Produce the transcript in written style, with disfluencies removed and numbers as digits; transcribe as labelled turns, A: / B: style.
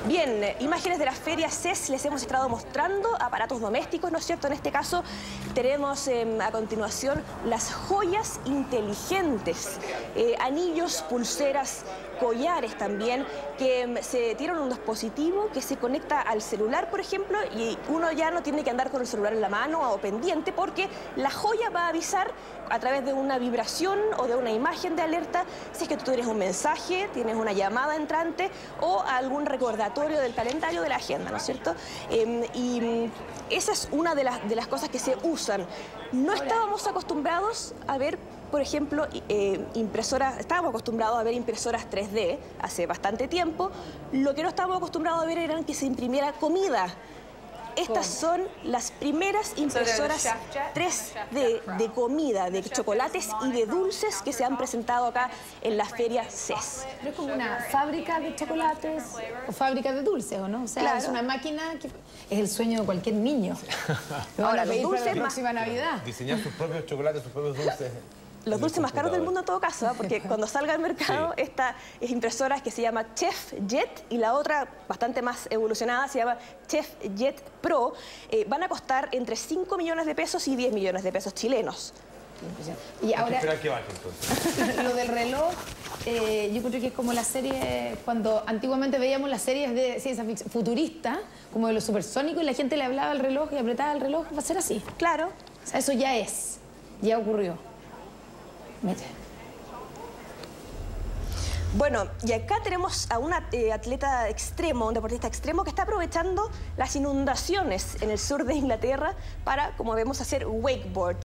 A: Bien, imágenes de la feria CES les hemos estado mostrando, aparatos domésticos, ¿no es cierto? En este caso tenemos a continuación las joyas inteligentes, anillos, pulseras, collares también, que se tienen un dispositivo que se conecta al celular, por ejemplo, y uno ya no tiene que andar con el celular en la mano o pendiente porque la joya va a avisar a través de una vibración o de una imagen de alerta si es que tú tienes un mensaje, tienes una llamada entrante o algún recordatorio del calendario de la agenda, ¿no es cierto? Y esa es una de las cosas que se usan. No estábamos acostumbrados a ver, por ejemplo, estábamos acostumbrados a ver impresoras 3D hace bastante tiempo. Lo que no estábamos acostumbrados a ver era que se imprimiera comida. Estas son las primeras impresoras 3D de comida, de chocolates y de dulces que se han presentado acá en la feria CES.
B: Pero es como una fábrica de chocolates o fábrica de dulces, ¿o no? O sea, claro, es una máquina que es el sueño de cualquier niño.
A: Ahora, los dulces
B: para la próxima Navidad.
C: Diseñar sus propios chocolates, sus propios dulces.
A: Los dulces más caros del mundo en todo caso, porque cuando salga al mercado, sí, esta es impresora que se llama Chef Jet y la otra, bastante más evolucionada, se llama Chef Jet Pro. Van a costar entre 5 millones de pesos y 10 millones de pesos chilenos.
B: Y ahora,
C: espera que baje, entonces.
B: Lo del reloj, yo creo que es como la serie, cuando antiguamente veíamos las series de ciencia ficción futurista, como de los supersónicos, y la gente le hablaba al reloj y apretaba el reloj, va a ser así.
A: Claro.
B: O sea, eso ya ocurrió. Mete.
A: Bueno, y acá tenemos a un atleta extremo, un deportista extremo que está aprovechando las inundaciones en el sur de Inglaterra para, como vemos, hacer wakeboard.